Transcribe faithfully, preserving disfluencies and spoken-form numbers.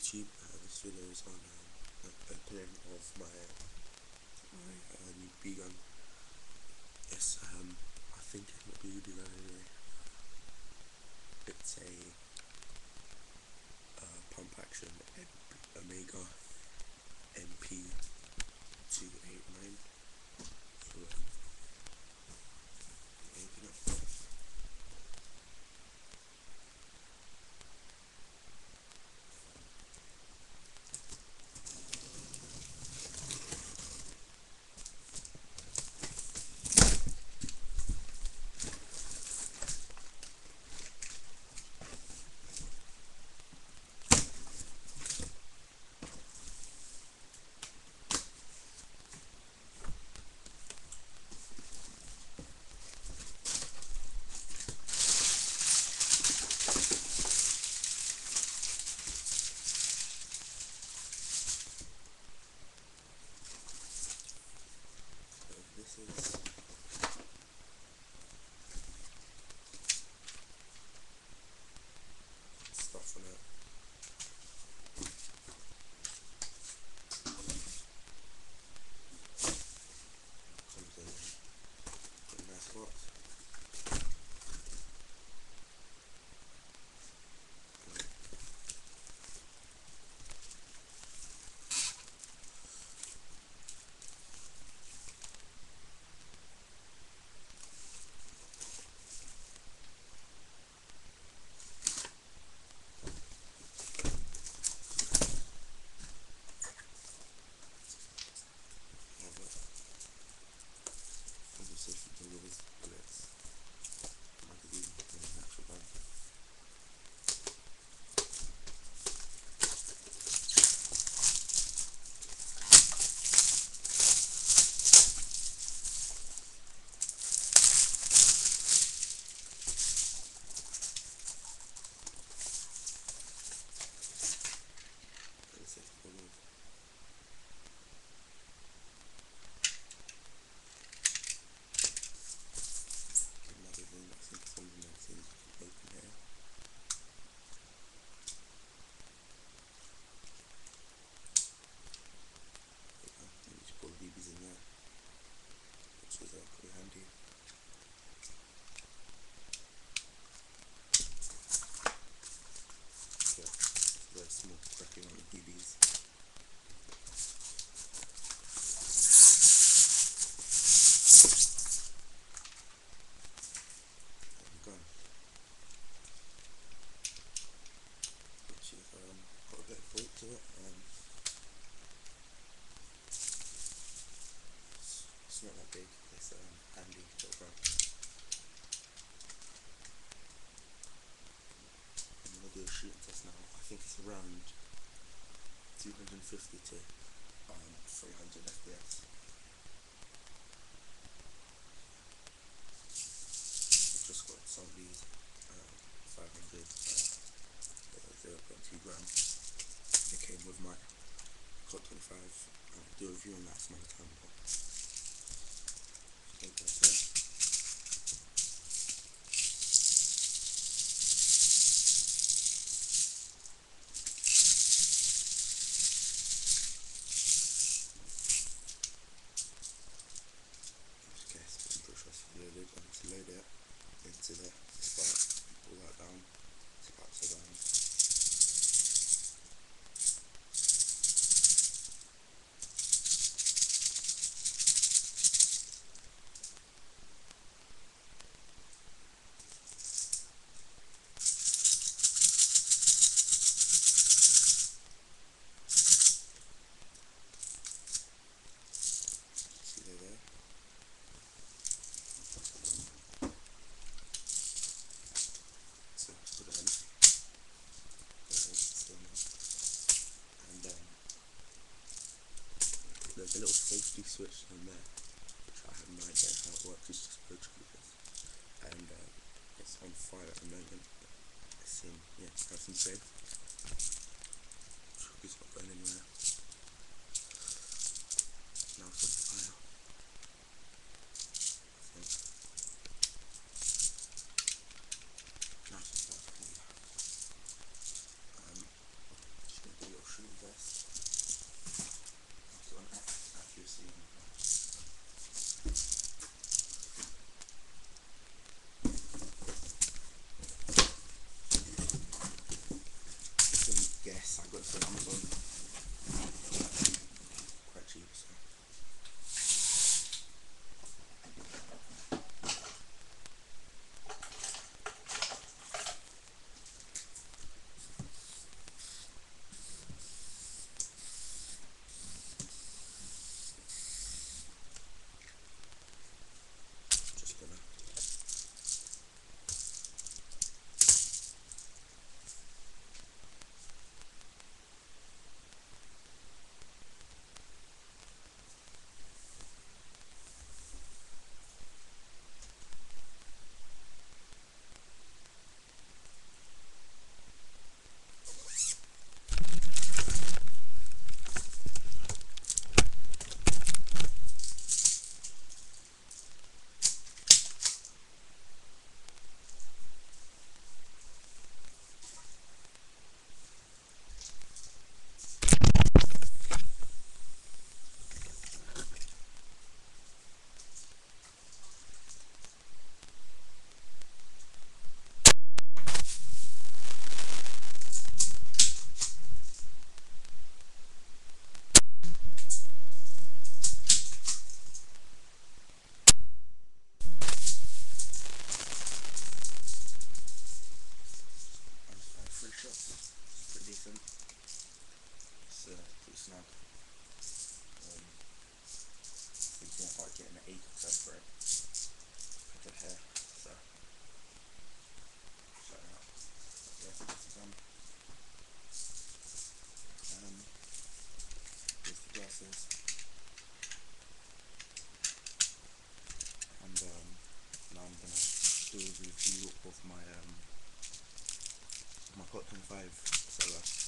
YouTube. Uh, this video is on uh, the opening of my my uh, new B gun. It's um I think it's not a B B gun anyway. It's a uh, pump action Omega M P two eighty-nine. So um, open it. This is stuff on it. Comes in a nice box. Which is uh, pretty handy. So, it's very small, cracky amount of B Bs. And gun. Which is um, got a bit of weight to it. Um, it's, it's not that big. It's um, handy little gun. I'm gonna do a shooting test now. I think it's around two hundred fifty to um, three hundred F P S. I've just got some of these uh, five hundred uh, zero point two grams. It came with my Cod twenty-five. I'll do a review on that some other time. But take that there. Okay, so I'm pretty sure it's loaded. I need to load it into the spark, pull that down, sparks are down. See they're there. So put it in. And um, there's a little safety switch on there, which I have no idea how it works. It's just Bluetooth, and uh, it's on fire at the moment. It's in, yeah, it's nice and safe. It's not going anywhere. Now it's on fire. I think. Now it's on fire. Um, just gonna do a on Amazon, quite cheap. So. Just gonna three shots. It's pretty decent. It's uh, pretty snug. Um, you can't quite get an eight percent for it. Put it here. So, shut it up. Yes, this is done. Um, here's the glasses. And um, now I'm gonna do a review of my um, my Cot twenty-five solar.